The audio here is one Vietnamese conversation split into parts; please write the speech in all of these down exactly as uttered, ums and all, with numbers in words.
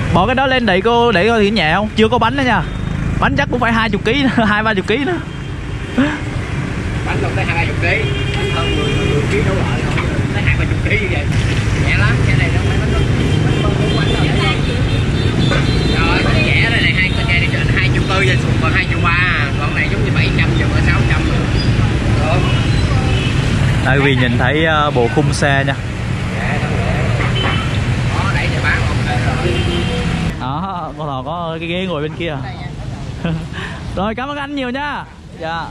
Bỏ cái đó lên đẩy cô, để coi thì nhẹ không? Chưa có bánh nữa nha. Bánh chắc cũng phải hai chục ký nữa, hai ba chục ký nữa. Bánh đâu tới hai ba chục ký, bánh hơn mười mười ký đâu lại không, tới hai ba chục ký như vậy. Nhẹ lắm, cái này đâu phải bánh bánh bông của anh đâu. Rồi, cái rẻ đây này, hai con trai đi trên hai triệu tư, sùng còn hai triệu ba, còn này giống như bảy trăm giờ có sáu trăm rồi. Được. Tại vì nhìn thấy bộ khung xe nha. Đó, đẩy để bán ok rồi. Đó, con thò có cái ghế ngồi bên kia. Rồi, cảm ơn anh nhiều nha. Dạ.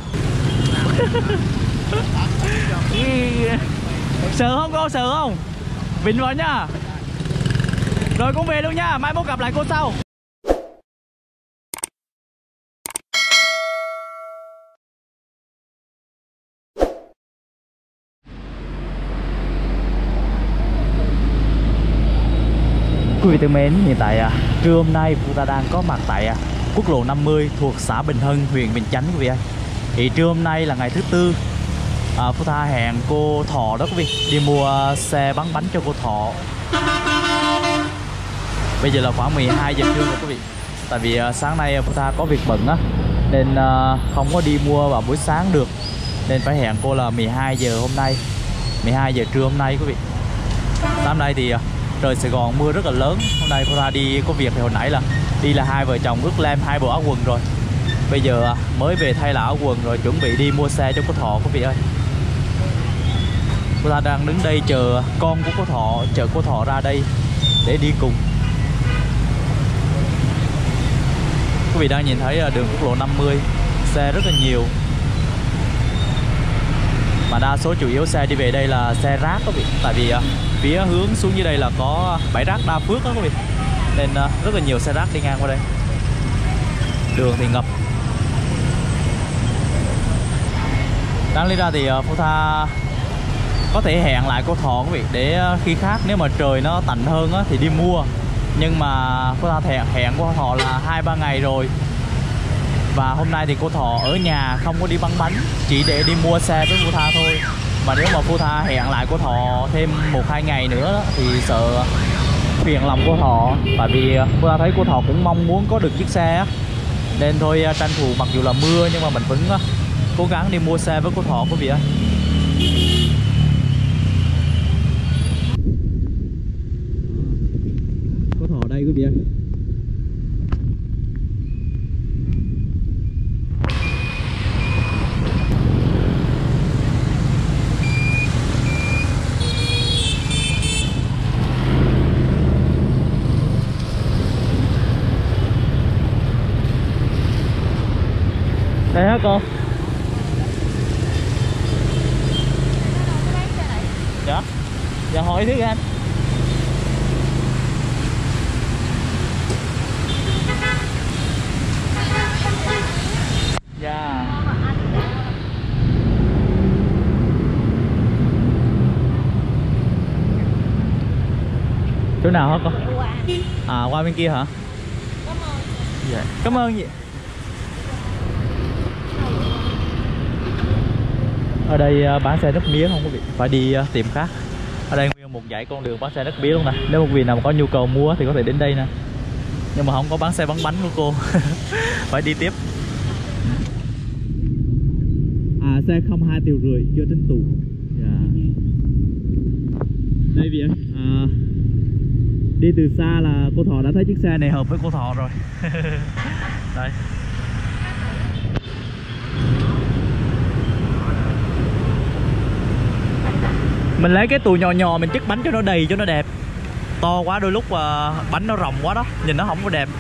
Sợ không cô, sợ không? Vịnh vào nha. Rồi cũng về luôn nha, mai mốt gặp lại cô sau. Quý vị thân mến, hiện tại à, trưa hôm nay chúng ta đang có mặt tại à, quốc lộ năm mươi thuộc xã Bình Hưng, huyện Bình Chánh quý vị ơi. Thì trưa hôm nay là ngày thứ tư, à, Phú Tha hẹn cô Thọ đó quý vị đi mua xe bán bánh cho cô Thọ. Bây giờ là khoảng mười hai giờ trưa rồi quý vị. Tại vì à, sáng nay Phú Tha có việc bận á, nên à, không có đi mua vào buổi sáng được, nên phải hẹn cô là mười hai giờ hôm nay, mười hai giờ trưa hôm nay quý vị. Sáng nay thì à, trời Sài Gòn mưa rất là lớn. Hôm nay Phú Tha đi có việc thì hồi nãy là đi là hai vợ chồng ướt lem hai bộ áo quần rồi. Bây giờ mới về thay là áo quần rồi chuẩn bị đi mua xe cho cô Thọ quý vị ơi. Phú Tha đang đứng đây chờ con của cô Thọ, chờ cô Thọ ra đây để đi cùng. Quý vị đang nhìn thấy đường quốc lộ năm mươi, xe rất là nhiều. Mà đa số chủ yếu xe đi về đây là xe rác quý vị. Tại vì phía hướng xuống dưới đây là có bãi rác Đa Phước đó quý vị, nên rất là nhiều xe rác đi ngang qua đây. Đường thì ngập. Đáng lý ra thì Phú Tha có thể hẹn lại cô Thọ quý vị, để khi khác nếu mà trời nó tạnh hơn á, thì đi mua. Nhưng mà Phú Tha hẹn, hẹn cô Thọ là hai ba ngày rồi. Và hôm nay thì cô Thọ ở nhà không có đi bán bánh, chỉ để đi mua xe với Phú Tha thôi. Mà nếu mà Phú Tha hẹn lại cô Thọ thêm một hai ngày nữa đó, thì sợ phiền lòng cô Thọ. Tại vì Phú Tha thấy cô Thọ cũng mong muốn có được chiếc xe á, nên thôi tranh thủ, mặc dù là mưa nhưng mà mình vẫn cố gắng đi mua xe với cô Thọ quý vị ơi. Cô Thọ đây quý vị ơi. Đây hả cô? Dạ. Dạ hỏi thứ anh. Dạ. Chỗ nào hả con? À, qua bên kia hả? Cảm ơn. Dạ. Cảm ơn chị. Ở đây bán xe nước mía không quý vị, phải đi tìm khác. Ở đây nguyên một dãy con đường bán xe nước mía luôn nè. Nếu một vị nào mà có nhu cầu mua thì có thể đến đây nè. Nhưng mà không có bán xe bán bánh của cô. Phải đi tiếp. À, xe không hai triệu rưỡi chưa tính tù. Yeah. Đây vị ơi, à, đi từ xa là cô Thọ đã thấy chiếc xe này hợp với cô Thọ rồi. Đây. Mình lấy cái tù nhỏ nhỏ mình chất bánh cho nó đầy, cho nó đẹp. To quá đôi lúc uh, bánh nó rộng quá đó, nhìn nó không có đẹp.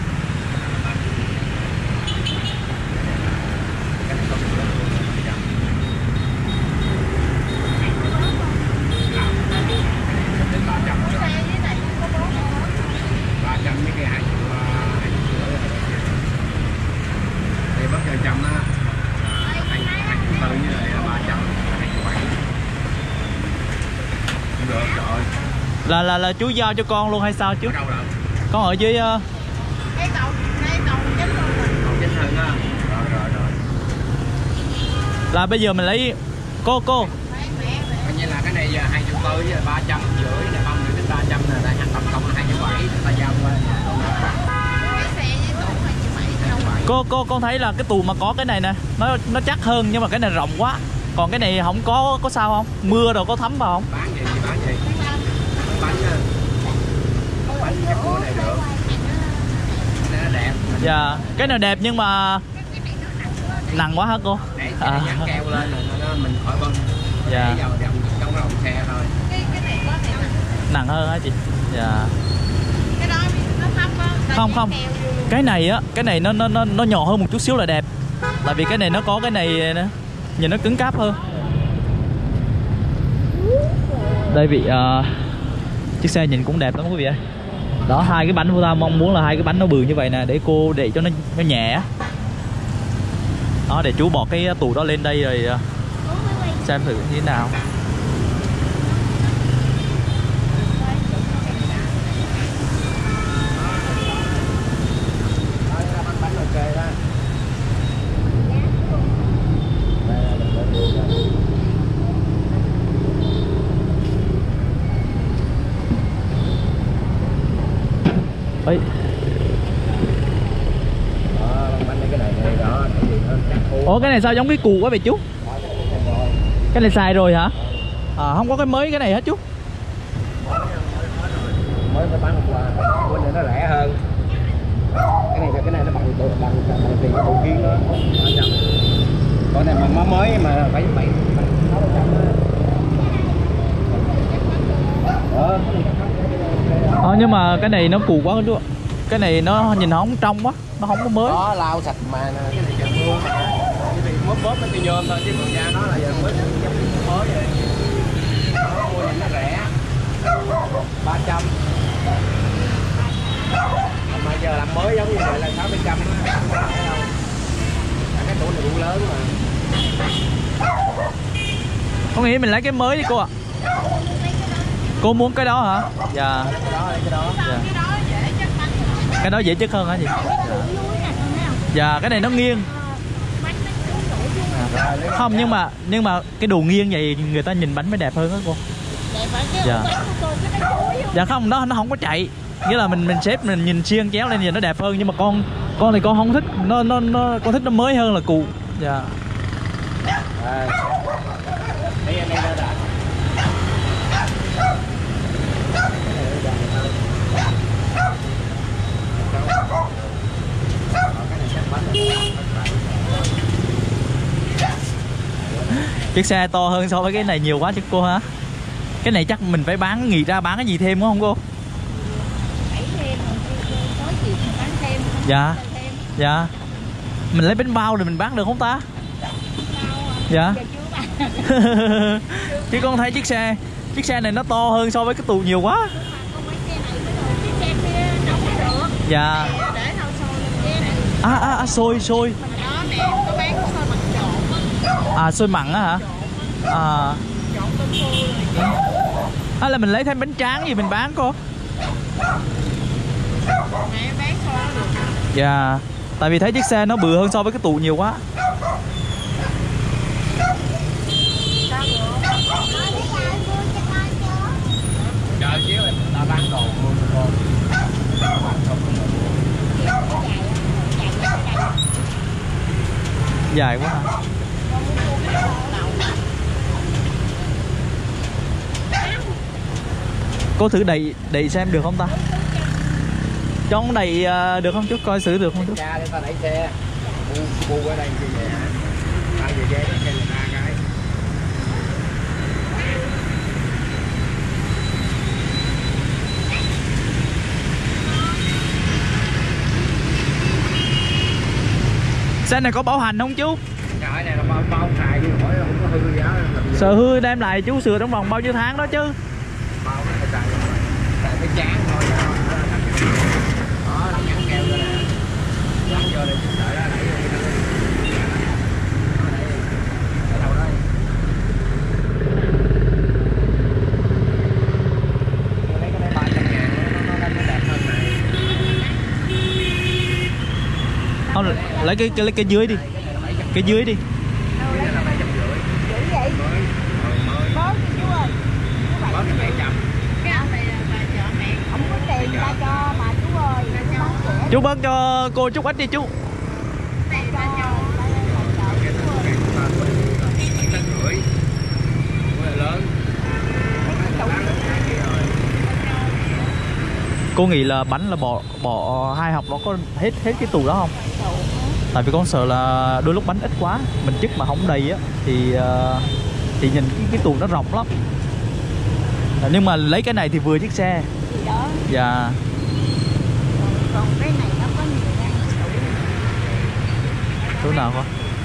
Là là là chú giao cho con luôn hay sao chú? Con ở dưới uh... cái cầu, cái cầu Chánh Hưng. Cầu Chánh Hưng á. Rồi rồi rồi. Là bây giờ mình lấy cô cô. Coi như là cái này giờ hai triệu tư với ba trăm rưỡi này, không đến ba trăm là đang tổng cộng là hai triệu bảy, ta giao qua. Cô cô con thấy là cái tù mà có cái này nè, nó nó chắc hơn nhưng mà cái này rộng quá. Còn cái này không có có sao không? Mưa rồi có thấm vào không? Bán gì bán gì? Bánh nha. Bánh chắc mua này được. Cái này nó đẹp. Dạ, cái này đẹp nhưng mà nặng quá hả cô? Để cái này dán keo lên rồi nó mình khỏi bơm. Dạ. Để vào trong trong lòng xe thôi. Cái cái này có thể Nặng hơn hả chị? Dạ. cái đó nó thấp á. Không không. Cái này á, cái này nó nó nó nó nhỏ hơn một chút xíu là đẹp. Tại vì cái này nó có cái này nữa. Nhìn nó cứng cáp hơn. Đây vị uh, chiếc xe nhìn cũng đẹp lắm quý vị ơi. Đó, hai cái bánh của ta mong muốn là hai cái bánh nó bự như vậy nè, để cô để cho nó nó nhẹ. Đó, để chú bỏ cái tủ đó lên đây rồi uh, xem thử như thế nào. Ấy. Đó, bánh này cái này này đó, cái gì nó chắc khô. Ủa cái này sao giống cái cù quá vậy chú? Cái này xài rồi hả? À, không có cái mới cái này hết chú. Mới phải bán qua, bên này nó rẻ hơn. Cái này cái này nó bằng bằng bằng bằng tiền cái bộ kiến đó. Còn này mà má mới mà phải bảy sáu trăm đó. Ờ, nhưng mà cái này nó cù quá chú ạ. Cái này nó nhìn nó không trong quá, nó không có mới. Đó, lau sạch mà cái này giờ mưa mà. Cái này mốt bóp nó tiêu nhôm thôi chứ còn da nó là giờ mới mới vậy. Nó mua này nó rẻ. ba trăm. Mà giờ làm mới giống như vậy là sáu mươi trăm á, không có rẻ đâu. Cái tủ này đủ lớn mà. Có nghĩ mình lấy cái mới đi cô ạ. Cô muốn cái đó hả? Dạ. Cái đó cái đó. Dạ. Cái đó dễ chắc bánh rồi. Cái đó dễ chất hơn hả chị? Dạ. Dạ, cái này nó nghiêng. Bánh nó À. Không, nhưng mà nhưng mà cái đồ nghiêng vậy người ta nhìn bánh mới đẹp hơn đó cô. đẹp phải cái Dạ. bánh của tôi cái bánh chuối Dạ không, nó nó không có chạy. Nghĩa là mình mình xếp mình nhìn xiên chéo lên nhìn nó đẹp hơn, nhưng mà con con thì con không thích, nó nó nó con thích nó mới hơn là cụ. Dạ. À. Đây anh đây đã. Chiếc xe to hơn so với cái này nhiều quá chứ cô hả? Cái này chắc mình phải bán, nghĩ ra bán cái gì thêm đúng không cô? Phải thêm có gì mà bán thêm. Dạ. Thêm. Dạ. Mình lấy bánh bao rồi mình bán được không ta? Dạ. Chứ con thấy chiếc xe chiếc xe này nó to hơn so với cái tù nhiều quá. Dạ. À à, à xôi xôi. À xôi mặn á hả? À. Hay là mình lấy thêm bánh tráng gì mình bán cô? Dạ. Tại vì thấy chiếc xe nó bự hơn so với cái tù nhiều quá. Chờ xíu người ta bán đồ luôn cô. Dài quá hả? Cô thử đẩy đẩy xem được không ta? Cho con đẩy uh, được không chú? Coi xử được không chú? Cha để ta đẩy xe. Bu bu ở đây như vậy hả? Ai về ghế để người ta cái. Xe này có bảo hành không chú? Cái này là bao bao xài chứ khỏi không có hư giá. Sợ hư đem lại chú sửa trong vòng bao nhiêu tháng đó chứ? Bao cái xài xài cái chán thôi. Đó, đóng nhãn keo rồi nè. Đóng vô đây đợi đó đẩy vô đi. Ở đâu đây? Lấy cái này ba trăm ngàn nó nó nó đẹp hơn này. Không, lấy cái, cái lấy cái dưới đi. Cái dưới đi. Chú bớt cho cô chút ít đi chú. Cô nghĩ là bánh là bỏ bỏ hai hộp nó có hết hết cái tủ đó không? Tại vì con sợ là đôi lúc bánh ít quá, mình chức mà không đầy á thì uh, thì nhìn cái, cái tủ nó rộng lắm. Nhưng mà lấy cái này thì vừa chiếc xe. Đó. Dạ. Còn cái này nó có nhiều ngăn tủ. Chỗ nào con?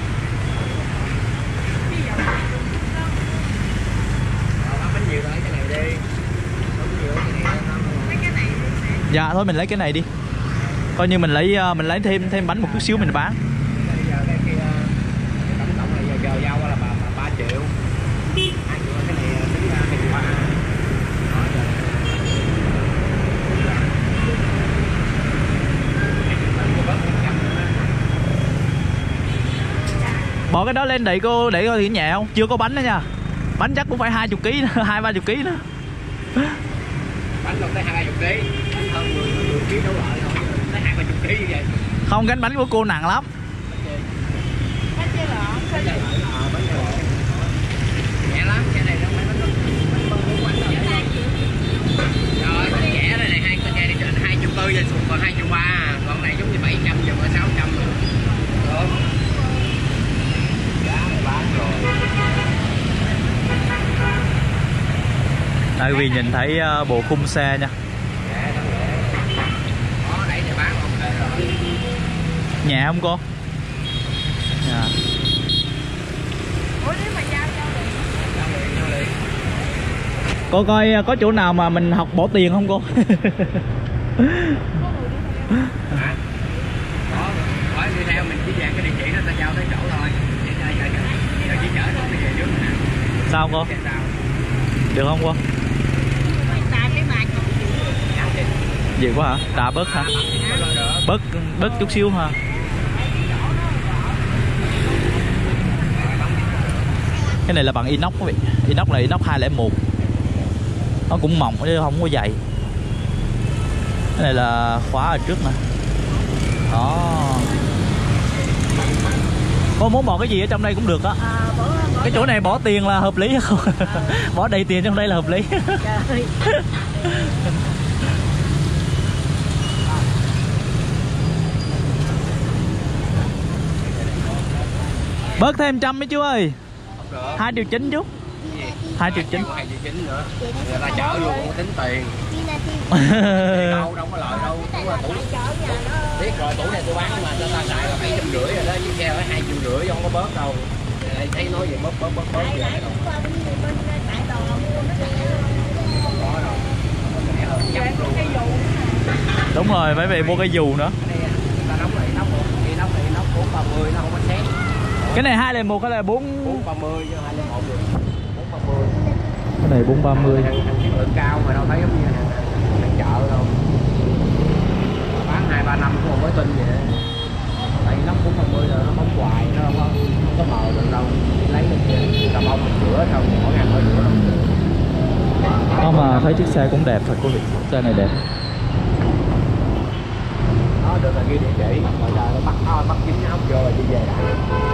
bánh nhiều rồi, cái này đi. Bánh nhiều cái này. Dạ thôi mình lấy cái này đi. Coi như mình lấy mình lấy thêm thêm bánh một chút xíu mình bán. Bây giờ cái kia tổng cộng là giờ giờ giao là ba triệu. hai triệu cái này tính ra hai triệu ba. Bỏ cái đó lên đẩy cô để coi thì nhẹ không? Chưa có bánh nữa nha. Bánh chắc cũng phải hai chục ký nữa, hai ba chục ký nữa. Bánh đâu tới hai ba chục ký, bánh hơn mười mười ký đâu lại thôi, tới hai ba chục ký như vậy. Không, gánh bánh của cô nặng lắm. Bánh chia lọ. Bánh chia lọ. Ờ, bánh chia lọ. Nhẹ lắm, cái này đâu phải bánh bánh bông của anh đâu. Rồi, bánh rẻ đây này, hai cái này trên hai triệu tư rồi, còn hai triệu ba, còn này giống như bảy trăm giờ có sáu trăm rồi. Được. Giá này bán rồi. Tại vì nhìn thấy uh, bộ khung xe nha. Đó, đẩy để bán ok rồi. Nhẹ không cô? Dạ. Ủa nếu mà giao giao liền. Giao liền, giao liền. Cô coi có chỗ nào mà mình học bỏ tiền không cô? Hả? Có, hỏi đi theo mình chỉ dàn cái địa chỉ đó ta giao tới chỗ thôi. Giờ chỉ chở nó đi về trước nè. Sao cô? Được không cô? Ta cái mặt Gì quá hả? Đà bớt hả? Bớt bớt chút xíu ha. Cái này là bằng inox quý vị. Inox là inox hai không một. Nó cũng mỏng chứ không có dày. Cái này là khóa ở trước nè. Đó. Cô muốn bỏ cái gì ở trong đây cũng được đó. à, bỏ, bỏ cái chỗ này bỏ tiền là hợp lý không? Bỏ đầy tiền trong đây là hợp lý. Trời. Bớt thêm trăm mấy chú ơi. Hai triệu chín chú. Hai triệu chín. Hai triệu chín nữa. Người ta chở luôn không tính tiền. Đâu đâu có lợi đâu. Đúng là tủ. Biết rồi, tủ này tôi bán mà cho ta xài là bảy trăm rưỡi rồi đó, chứ xe ở hai triệu rưỡi không có bớt đâu. Đây thấy nói gì bớt bớt bớt bớt gì đâu. Đúng rồi, mấy vị mua cái dù nữa. Cái này hai lần một hay là bốn ba mươi chứ hai lần một được. bốn ba mươi. Cái này bốn ba mươi. Chất lượng cao mà đâu thấy giống như hàng chợ đâu. Bán hai ba năm cũng không có tin vậy. Tại nó bốn ba mươi rồi nó bóng hoài, nó không có, không có màu được đâu. Lấy cái cà bông mình rửa xong mỗi ngày mỗi rửa. Đó mà thấy chiếc xe cũng đẹp thật quý vị. Xe này đẹp. Đó được là ghi địa chỉ, rồi giờ nó bắt nó bắt chính nó không vô rồi đi về lại.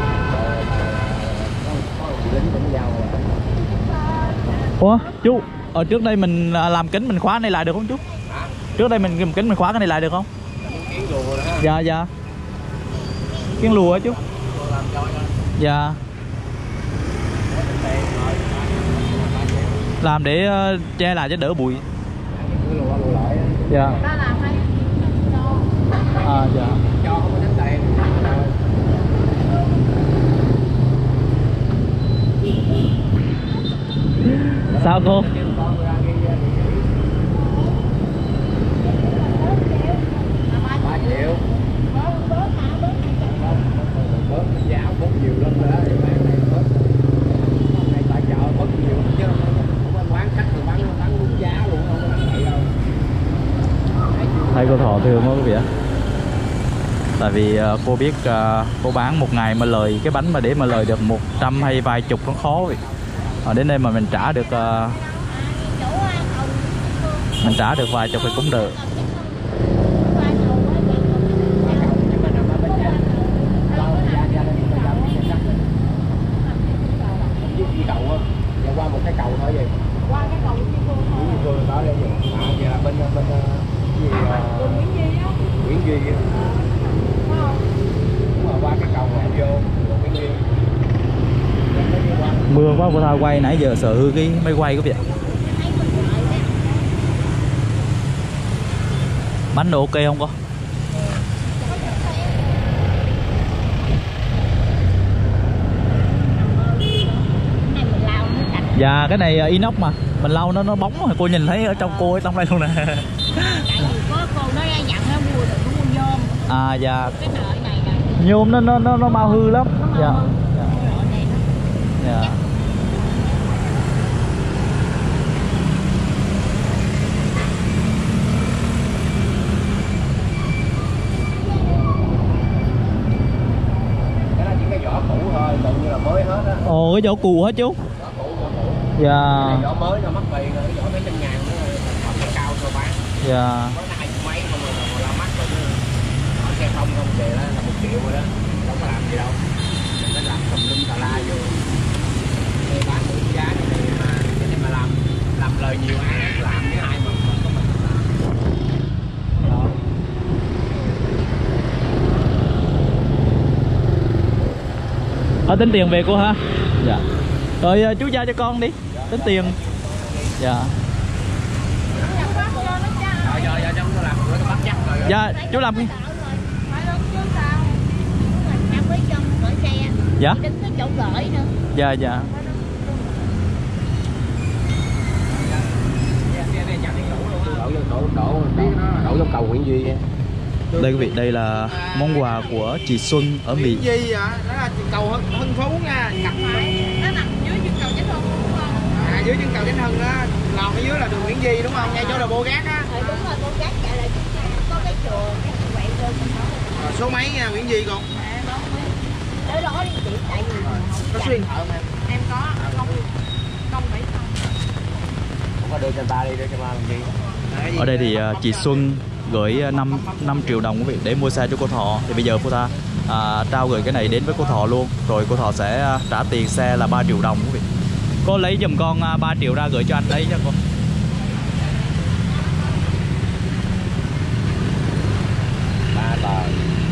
Lính cũng giao rồi. Ủa chú, ở trước đây mình làm kính mình khóa cái này lại được không chú? Hả? Trước đây mình làm kính mình khóa cái này lại được không? Kiến lùa đó. Dạ dạ. Kiến lùa á chú. Làm cho đó. Dạ. Làm để uh, che lại cho đỡ bụi. Lùa lùa lại. Dạ. Đó là phải cho. À dạ. Cho không có tính tiền. Sao cô? ba triệu. Bớt giá bớt nhiều lắm rồi đó. Bớt. Này tại chợ bớt nhiều chứ không có quán khách rồi bán bán đúng giá luôn, không có bán vậy đâu. Thấy cô Thọ thương quá quý vị ạ. Tại vì uh, cô biết uh, cô bán một ngày mà lời cái bánh mà để mà lời được một trăm hay vài chục nó khó vậy. Ở đến đây mà mình trả được uh, mình trả được vài chục thì cũng được. Qua một cái cầu thôi vậy. Qua cái cầu Diêm Phương thôi. Diêm Phương đó đây vậy. À, giờ bên bên gì Duy kia. Mà qua cái cầu này vô cầu Nguyễn Duy. Mưa quá cô Tha quay nãy giờ sợ hư cái máy quay của vị. Bánh đồ ok không con? Dạ cái này inox mà mình lau nó nó bóng rồi cô nhìn thấy ở trong cô ở trong đây luôn nè. Có cô nó ra dặn nó mua được mua nhôm. À dạ. Cái nợ này nè. Nhôm nó nó nó, nó mau hư lắm. Dạ. Dạ. Dạ. Cái đó chỉ cái vỏ cũ thôi, còn như là mới hết á. Ồ cái vỏ cù hết chú. Dạ. Cái vỏ mới nó mắc tiền rồi, cái vỏ mấy trăm ngàn nó phẩm nó cao rồi bán. Dạ. Có hai mấy không rồi mà là mắc thôi chứ. Ở xe không không về đó là một triệu rồi đó, đâu có làm gì đâu. Nó làm tùm lum tà la vô. Để bán được giá này mà cái này mà làm làm lời nhiều ai làm với ai mà không có mình làm. Đó. Ở tính tiền về cô hả? Dạ. Rồi chú giao cho con đi. Tính tiền. Dạ. Rồi giờ giờ trong tôi làm bữa nó bắt chắc rồi. Dạ chú làm đi. Dạ. Đứng cái chỗ gửi nữa. Dạ dạ. Đổ vô đổ đổ đổ vô cầu Nguyễn Duy. Đây quý vị, đây là món quà của chị Xuân ở Mỹ. Nguyễn Duy ạ, đó là cầu Hưng, Hưng Phú nha, ngập Nó nằm dưới chân cầu Chánh Hưng đúng không? à, dưới chân cầu Chánh Hưng á, lòn ở dưới là đường Nguyễn Duy đúng không? Ngay chỗ là Bô Gát á. Ờ, đúng rồi, Bô Gát chạy lại có cái chùa, cái chùa quậy lên mình nói. À, số mấy nha Nguyễn Duy con? À, đó tới đó đi chị, tại vì Có số điện thoại mà em có không không phải không. Không có đưa cho ta đi, đưa cho ba làm gì? Ở đây thì uh, chị Xuân gửi năm năm triệu đồng quý vị để mua xe cho cô Thọ. Thì bây giờ cô ta uh, trao gửi cái này đến với cô Thọ luôn. Rồi cô Thọ sẽ uh, trả tiền xe là ba triệu đồng quý vị. Cô lấy giùm con uh, ba triệu ra gửi cho anh đấy nha cô. Ba tờ.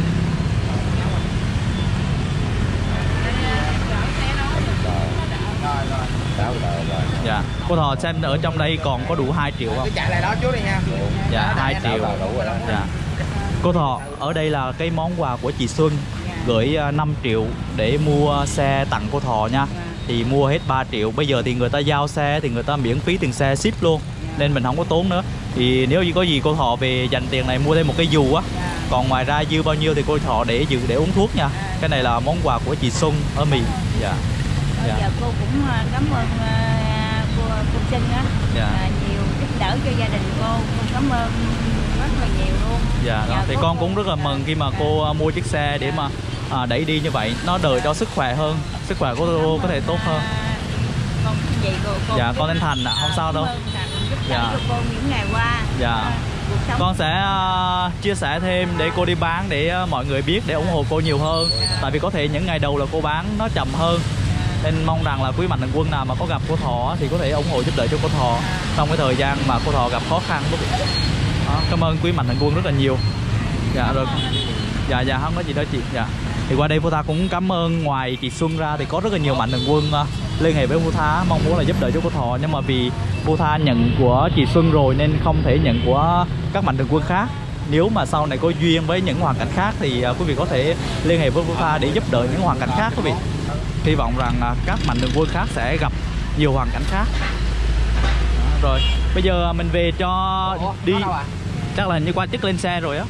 Dạ. Cô Thọ xem ở trong đây còn có đủ hai triệu không? Cứ chạy lại đó chú đi nha. Dạ hai triệu. Dạ. Cô Thọ, ở đây là cái món quà của chị Xuân gửi năm triệu để mua xe tặng cô Thọ nha. Thì mua hết ba triệu, bây giờ thì người ta giao xe thì người ta miễn phí tiền xe ship luôn. Nên mình không có tốn nữa. Thì nếu như có gì cô Thọ về dành tiền này mua thêm một cái dù á. Còn ngoài ra dư bao nhiêu thì cô Thọ để dự để uống thuốc nha. Cái này là món quà của chị Xuân ở Mỹ. Dạ. Dạ. Giờ cô cũng cảm ơn cô, cô Xuân á. Dạ. À, nhiều giúp đỡ cho gia đình cô. Cô cảm ơn rất là nhiều luôn. Dạ, đó. Thì con cũng rất là mừng khi mà cô mua chiếc xe để mà à, đẩy đi như vậy. Nó đời cho sức khỏe hơn. Sức khỏe của cô có thể tốt hơn. Con gì cô, cô dạ, con tên Thành ạ, à, không sao đâu. Giúp đỡ dạ. cho cô những ngày qua. Dạ. Con sẽ uh, chia sẻ thêm để cô đi bán để uh, mọi người biết để ủng hộ cô nhiều hơn. Dạ. Tại vì có thể những ngày đầu là cô bán nó chậm hơn. Nên mong rằng là quý mạnh thường quân nào mà có gặp cô Thọ thì có thể ủng hộ giúp đỡ cho cô Thọ trong cái thời gian mà cô Thọ gặp khó khăn. Đó, cảm ơn quý mạnh thường quân rất là nhiều. Dạ rồi. Dạ dạ không có gì đó chị. Dạ. Thì qua đây Phú Tha cũng cảm ơn, ngoài chị Xuân ra thì có rất là nhiều mạnh thường quân uh, liên hệ với Phú Tha mong muốn là giúp đỡ cho cô Thọ, nhưng mà vì Phú Tha nhận của chị Xuân rồi nên không thể nhận của các mạnh thường quân khác. Nếu mà sau này có duyên với những hoàn cảnh khác thì uh, quý vị có thể liên hệ với Phú Tha để giúp đỡ những hoàn cảnh khác quý vị. Hy vọng rằng uh, các mạnh thường quân khác sẽ gặp nhiều hoàn cảnh khác. Đó, rồi bây giờ mình về cho đi. Chắc là như qua chức lên xe rồi á.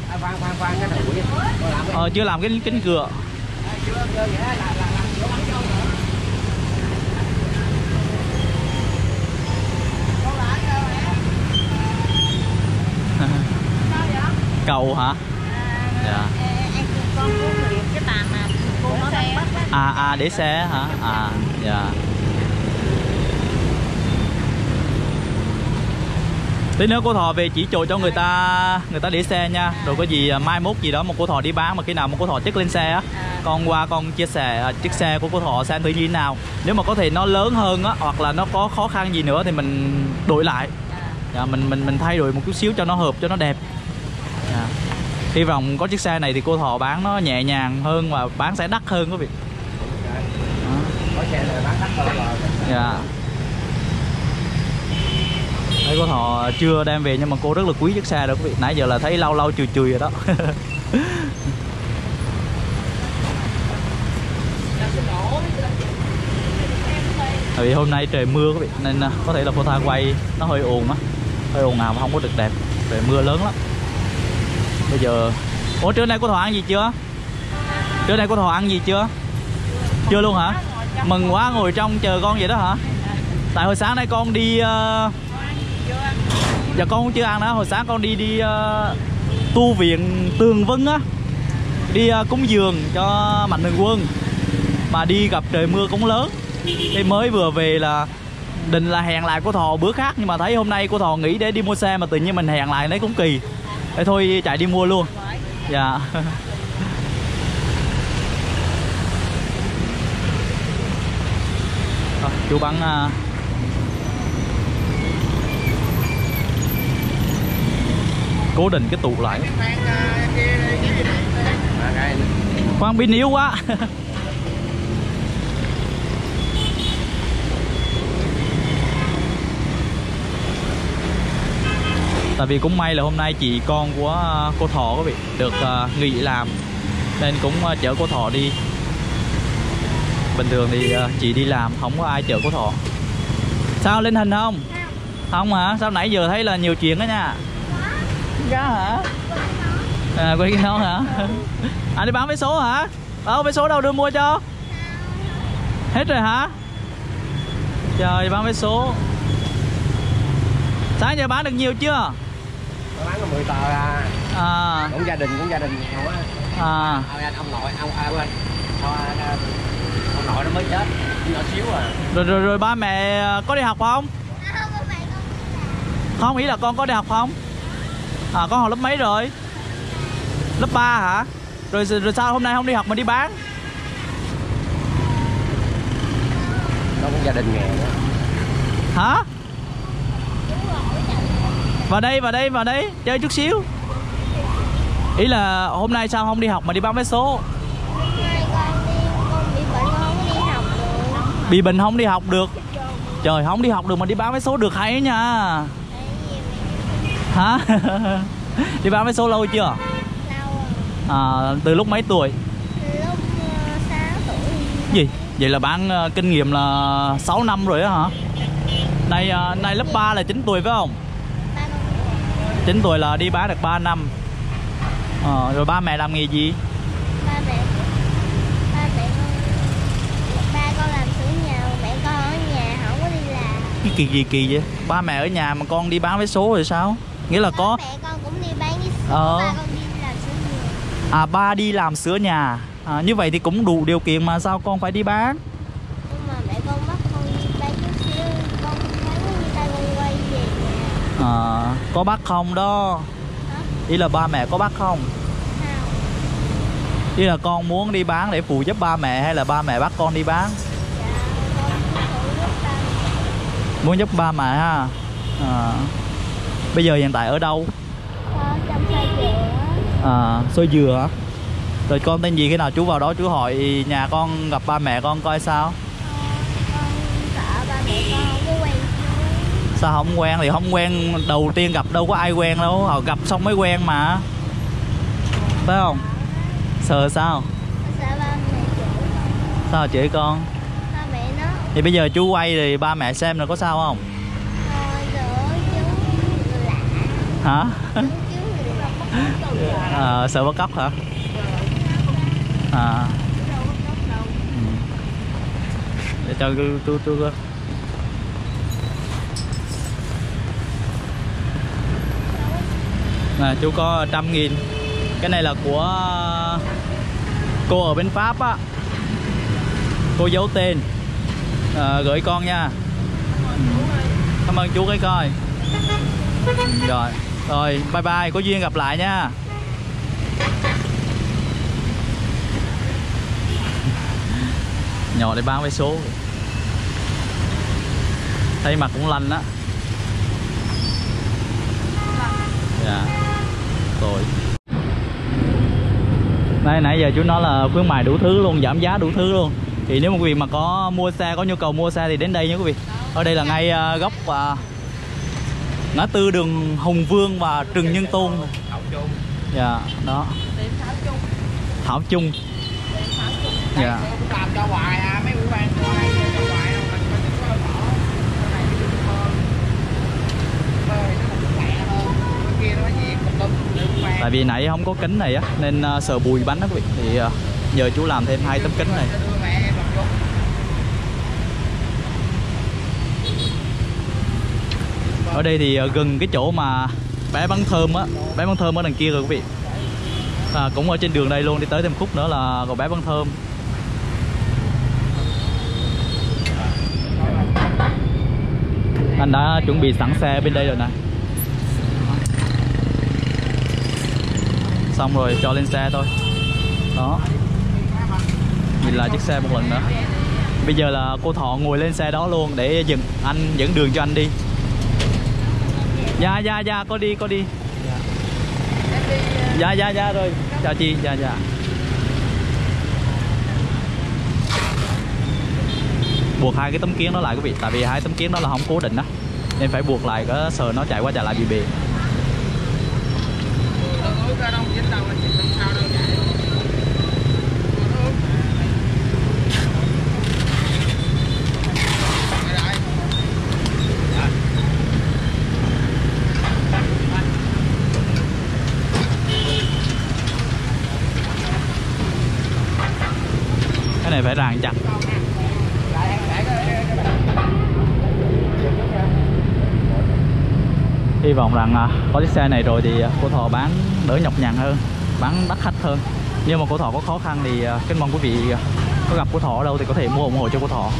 Ờ, chưa làm cái kính cửa. Cầu hả? Dạ. À à để xe hả? À dạ. Tí nữa cô Thọ về chỉ chỗ cho người ta người ta để xe nha. Rồi có gì mai mốt gì đó mà cô Thọ đi bán mà khi nào mà cô Thọ chất lên xe á, con qua con chia sẻ chiếc xe của cô Thọ xem thử như thế nào. Nếu mà có thể nó lớn hơn á, hoặc là nó có khó khăn gì nữa thì mình đổi lại. Dạ, mình mình mình thay đổi một chút xíu cho nó hợp, cho nó đẹp. Dạ. Hy vọng có chiếc xe này thì cô Thọ bán nó nhẹ nhàng hơn và bán sẽ đắt hơn quý vị. Có xe này bán đắt hơn rồi. Dạ. Thấy cô Thọ chưa đem về nhưng mà cô rất là quý chiếc xe đó quý vị. Nãy giờ là thấy lâu lâu chùi chùi rồi đó. Tại vì hôm nay trời mưa quý vị nên có thể là cô Tha quay nó hơi ồn á, hơi ồn ào mà không có được đẹp. Trời mưa lớn lắm. Bây giờ ủa trưa nay cô Thọ ăn gì chưa? Trưa nay cô Thọ ăn gì chưa? Chưa luôn hả? Mừng quá, ngồi trong chờ con vậy đó hả? Tại hồi sáng nay con đi uh... dạ con cũng chưa ăn nữa. Hồi sáng con đi đi uh... tu viện Tường Vân á, đi uh, cúng dường cho Mạnh Thường Quân mà đi gặp trời mưa cũng lớn. Thì mới vừa về là định là hẹn lại cô Thọ bữa khác, nhưng mà thấy hôm nay cô Thọ nghỉ để đi mua xe mà tự nhiên mình hẹn lại đấy cũng kỳ. Thế thôi chạy đi mua luôn. Dạ. À, chú bán uh... cố định cái tủ lại. Khoan pin yếu quá. Tại vì cũng may là hôm nay chị con của cô Thọ quý vị được uh, nghỉ làm nên cũng uh, chở cô Thọ đi. Bình thường thì uh, chị đi làm không có ai chở cô Thọ. Sao lên hình không? Không hả? Sao nãy giờ thấy là nhiều chuyện đó nha. Cá hả? À, quay cái nó hả? À đi bán vé số hả? Ờ vé số đâu đưa mua cho? Hết rồi hả? Trời, bán vé số. Sáng giờ bán được nhiều chưa? Bán có mười tờ à. À. Cũng gia đình, cũng gia đình nghèo á. À. Anh ông nội, ông à, quên. Ông nội nó mới chết, nhỏ xíu à. Rồi rồi rồi ba mẹ có đi học không? Không, ý là con có đi học không? À con học lớp mấy rồi? Lớp ba hả? Rồi rồi sao hôm nay không đi học mà đi bán? Nó cũng gia đình nghèo đó. Hả? Vào đây, vào đây, vào đây, chơi chút xíu. Ý là hôm nay sao không đi học mà đi bán vé số? Bị bệnh không đi học được. Trời, không đi học được mà đi bán vé số được hay nha. Hả? Đi bán vé số lâu chưa? À, từ lúc mấy tuổi? Từ lúc sáu tuổi. Gì? Vậy là bán uh, kinh nghiệm là sáu năm rồi á hả? Nay uh, nay lớp ba là chín tuổi phải không? chín tuổi là đi bán được ba năm. À, rồi ba mẹ làm nghề gì? Ba mẹ Ba mẹ con Ba con làm sửa nhà, mẹ con ở nhà không có đi làm. Cái kỳ gì kỳ vậy? Ba mẹ ở nhà mà con đi bán vé số rồi sao? Nghĩa là có mẹ con cũng đi bán vé số, ờ. ba con đi làm sửa nhà. À ba đi làm sửa nhà. À, như vậy thì cũng đủ điều kiện mà sao con phải đi bán? Nhưng mà mẹ con bắt con đi bán chút xíu, con bán như tay con quay về nhà. À, có bắt không đó? Hả? Ý là ba mẹ có bắt không? Sao? Ý là con muốn đi bán để phụ giúp ba mẹ hay là ba mẹ bắt con đi bán? Dạ, con phụ giúp ba mẹ. Muốn giúp ba mẹ ha. À, bây giờ hiện tại ở đâu? Con trong xoay dừa. À, xôi dừa hả? Rồi con tên gì, khi nào chú vào đó chú hỏi nhà con gặp ba mẹ con coi sao? Con sợ ba mẹ con không có quen. Sao không quen? Thì không quen đầu tiên gặp đâu có ai quen đâu, họ gặp xong mới quen mà. Phải không? Sợ sao? Sợ ba mẹ chửi con. Sao chửi con? Ba mẹ nó Thì bây giờ chú quay thì ba mẹ xem rồi có sao không? thôi đỡ chú người lạ. Hả? Đỡ chú người lạ. À, sợ bắt cóc hả? À. Ừ. Để cho tôi tôi tôi nè, chú có trăm nghìn. Cái này là của cô ở bên Pháp á, cô giấu tên. À, gửi con nha. Cảm ơn chú cái coi. Rồi rồi bye bye, có duyên gặp lại nha. Nhỏ để bán vé số, thấy mặt cũng lanh á. Dạ rồi Nãy nãy giờ chú nói là khuyến mại đủ thứ luôn, giảm giá đủ thứ luôn. Thì nếu mà quý vị mà có mua xe, có nhu cầu mua xe thì đến đây nha quý vị. Ở đây là ngay uh, góc uh, ngã tư đường Hùng Vương và Trần Nhân Tôn. Dạ, đó. Thảo Chung. Dạ. Làm cho hoài à, mấy bữa ăn hoài cho hoài đâu, mình mình có bỏ cái này cái hơn. Bơi nó cũng lẹ hơn. Cái kia nó gì cục tôm đừng. Tại vì nãy không có kính này á nên uh, sợ bùi bánh đó quý vị. Thì uh, nhờ chú làm thêm hai tấm kính này. Ở đây thì uh, gần cái chỗ mà bé Bán Thơm á, bé Bán Thơm ở đằng kia rồi quý vị. À, cũng ở trên đường đây luôn, đi tới thêm khúc nữa là còn bé Bán Thơm. Anh đã chuẩn bị sẵn xe bên đây rồi nè. Xong rồi cho lên xe thôi. Đó. Nhìn lại chiếc xe một lần nữa. Bây giờ là cô Thọ ngồi lên xe đó luôn để dừng anh dẫn đường cho anh đi. Dạ dạ dạ, có đi có đi. Dạ dạ dạ rồi. Chào chị. Dạ dạ. Buộc hai cái tấm kiến đó lại quý vị, tại vì hai tấm kiến đó là không cố định á, nên phải buộc lại, có sợ nó chạy qua chạy lại bị bề. Cái này phải ràng chặt. Hy vọng rằng à, có chiếc xe này rồi thì cô Thọ bán đỡ nhọc nhằn hơn, bán đắt khách hơn. Nhưng mà cô Thọ có khó khăn thì à, kính mong quý vị à, có gặp cô Thọ ở đâu thì có thể mua ủng hộ cho cô Thọ.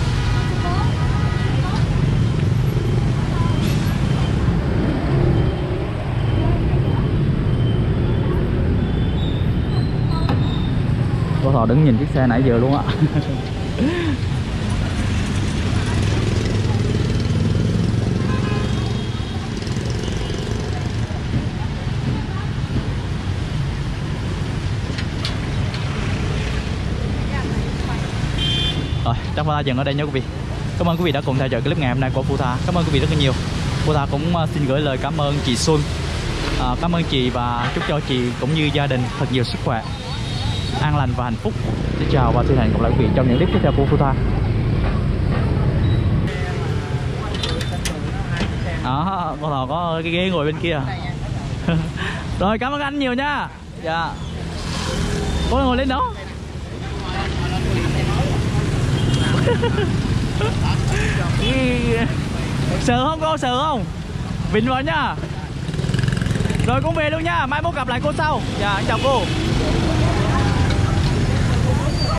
Cô Thọ đứng nhìn chiếc xe nãy giờ luôn á. Rồi, chắc Phu Tha dừng ở đây nha quý vị. Cảm ơn quý vị đã cùng theo dõi clip ngày hôm nay của Phu Tha. Cảm ơn quý vị rất là nhiều. Phu Tha cũng xin gửi lời cảm ơn chị Xuân. À, cảm ơn chị và chúc cho chị cũng như gia đình thật nhiều sức khỏe, an lành và hạnh phúc. Xin chào và xin hẹn gặp lại quý vị trong những clip tiếp theo của Phu Tha. Đó, cô Thọ có cái ghế ngồi bên kia. Rồi, cảm ơn anh nhiều nha. Dạ. Cô ngồi lên đó. Sợ không cô, sợ không? Vịnh vào nha. Rồi cũng về luôn nha, mai mốt gặp lại cô sau. Dạ, chào cô.